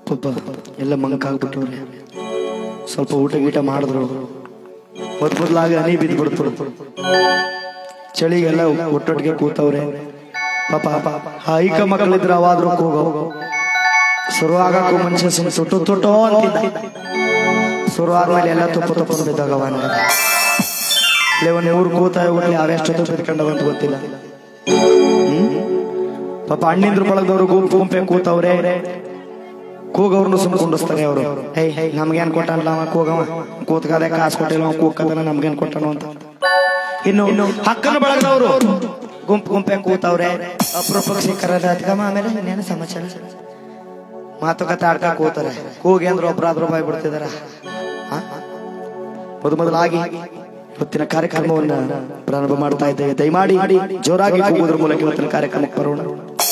ಪಾಪ ಎಲ್ಲ ಮಂಕಾಗ್ಬಿಟ್ಟವ್ರೆ. ಸ್ವಲ್ಪ ಊಟ ಗೀಟ ಮಾಡಿದ್ರು, ಮೊದಲಾಗಿ ಹನಿ ಬಿದ್ದುಬಿಡ್ತು. ಚಳಿಗೆಲ್ಲ ಒಟ್ಟೊಟ್ಟಿಗೆ ಕೂತವ್ರೆ. ಪಾಪ ಐಕ ಮಕ್ಕಳಿದ್ರೆ ಅವಾದ್ರೂ ಕೂಗೋ ಶುರು ಆಗಕ್ಕೂ ಮನುಷ್ಯ ಸುಟ್ಟು ತೊಟ್ಟೋ ಅಂತಿದ್ದ. ಶುರು ಆದ್ಮೇಲೆ ಎಲ್ಲ ತುಪ್ಪ ಬಿದ್ದಾಗ ಒಂದು ಊರು ಕೂತ ಹೋಗ್ಲಿ ಅವೆಷ್ಟೊತ್ತು ಬಿದ್ಕೊಂಡವಂತ ಗೊತ್ತಿಲ್ಲ. ಪಾಪ ಹಣ್ಣಿಂದ್ರ ಬಳಗದವ್ರು ಗುಂಪೆ ಕೂತವ್ರೆ. ಕೂಗವ್ರನ್ನು ಸುಮ್ಕೊಂಡಿಸ್ತಾರೆ ಅವರು. ನಮ್ಗೇನ್ ಕೊಟ್ಟಲ್ಲ ಕೂಗವ, ಕೂತ್ಕದೆ ಕಾಸು ಕೊಟ್ಟಿಲ್ಲ ಕೂಗದನ ನಮ್ಗೇನ್ ಕೊಟ್ಟನು ಅಂತ. ಇನ್ನು ಹಕ್ಕನ ಬಳಗದವರು ಗುಂಪೆ ಕೂತವ್ರೆ. ಅಪರೂಪಕ್ಕೆ ಕರೆದ ಅದ್ಕಮ್ಮ ಆಮೇಲೆ ಇನ್ನೇನು ಸಮಾಚಾರ ಮಾತುಕತೆ ಆಡ್ಕ ಕೂತಾರೆ. ಕೂಗಿ ಅಂದ್ರೆ ಒಬ್ಬರಾದ್ರೂ ಬಾಯ್ ಬಿಡ್ತಿದಾರ. ಮೊದಲಾಗಿ ಇವತ್ತಿನ ಕಾರ್ಯಕ್ರಮವನ್ನ ಪ್ರಾರಂಭ ಮಾಡ್ತಾ ಇದ್ದೇವೆ. ದಯಮಾಡಿ ಜೋರಾಗಿ ಕೂಗುವುದರ ಮೂಲಕ ಇವತ್ತಿನ ಕಾರ್ಯಕ್ರಮಕ್ಕೆ ಬರೋಣ.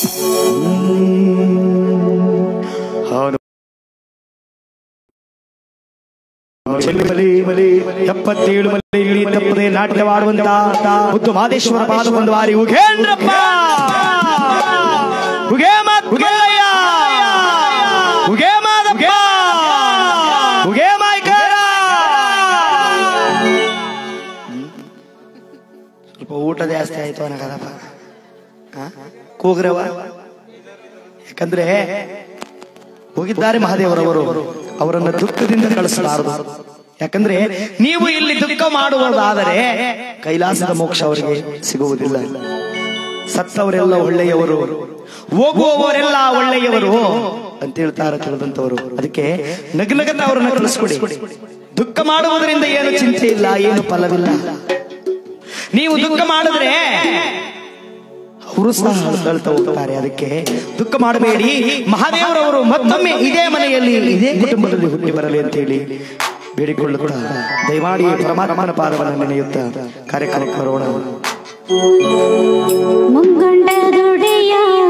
ಎಪ್ಪತ್ತೇಳು ಮಲೆ ಇಳಿ ತಪ್ಪದೆ ನಾಟ್ಯವಾಡುವಂತ ಮುದ್ದು ಮಾದೇಶ್ವರ ಪಾದ ಒಂದು ವಾರಿ ಉಗೇಂದ್ರಪ್ಪ ಉಗೇ ಮಾದಯ್ಯ ಉಗೇ ಮಾದಪ್ಪ ಉಗೇ ಮಾಯ್ಕರ. ಸ್ವಲ್ಪ ಊಟ ಜಾಸ್ತಿ ಆಯ್ತು ಅನ್ನಕದಪ್ಪ ಕೂಗ್ರವ. ಯಾಕಂದ್ರೆ ಹೋಗಿದ್ದಾರೆ ಮಹಾದೇವರವರು, ಅವರನ್ನು ದುಃಖದಿಂದ ಕಳಿಸಲಾರದು. ಯಾಕಂದ್ರೆ ನೀವು ಇಲ್ಲಿ ದುಃಖ ಮಾಡುವುದಾದರೆ ಕೈಲಾಸದ ಮೋಕ್ಷ ಅವರಿಗೆ ಸಿಗುವುದಿಲ್ಲ. ಸತ್ತವರೆಲ್ಲ ಒಳ್ಳೆಯವರು, ಹೋಗುವವರೆಲ್ಲ ಒಳ್ಳೆಯವರು ಅಂತ ಹೇಳ್ತಾರೆ ತಿಳಿದಂತವರು. ಅದಕ್ಕೆ ನಗನಗತ ಅವರನ್ನು ಕಳಿಸ್ಕೊಡಿ. ದುಃಖ ಮಾಡುವುದರಿಂದ ಏನು ಚಿಂತೆ ಇಲ್ಲ, ಏನು ಫಲವಿಲ್ಲ. ನೀವು ದುಃಖ ಮಾಡಿದ್ರೆ ಅವರು ಸಹ ಹೇಳ್ತಾ ಹೋಗ್ತಾರೆ. ಅದಕ್ಕೆ ದುಃಖ ಮಾಡಬೇಡಿ. ಮಹಾದೇವರವರು ಮತ್ತೊಮ್ಮೆ ಇದೇ ಮನೆಯಲ್ಲಿ ಇದೇ ಕುಟುಂಬದಲ್ಲಿ ಹುಟ್ಟಿ ಬರಲಿ ಅಂತ ಹೇಳಿ ಬೇಡಿಕೊಳ್ಳುತ್ತಾ ದಯಮಾಡಿ ಪರಮಾತ್ಮನ ಪಾದವನ್ನು ನೆನೆಯುತ್ತಾ ಕಾರ್ಯಕ್ರಮಕ್ಕೆ ಬರೋಣ. ಮುಂಗಂಡದೊಡೆಯ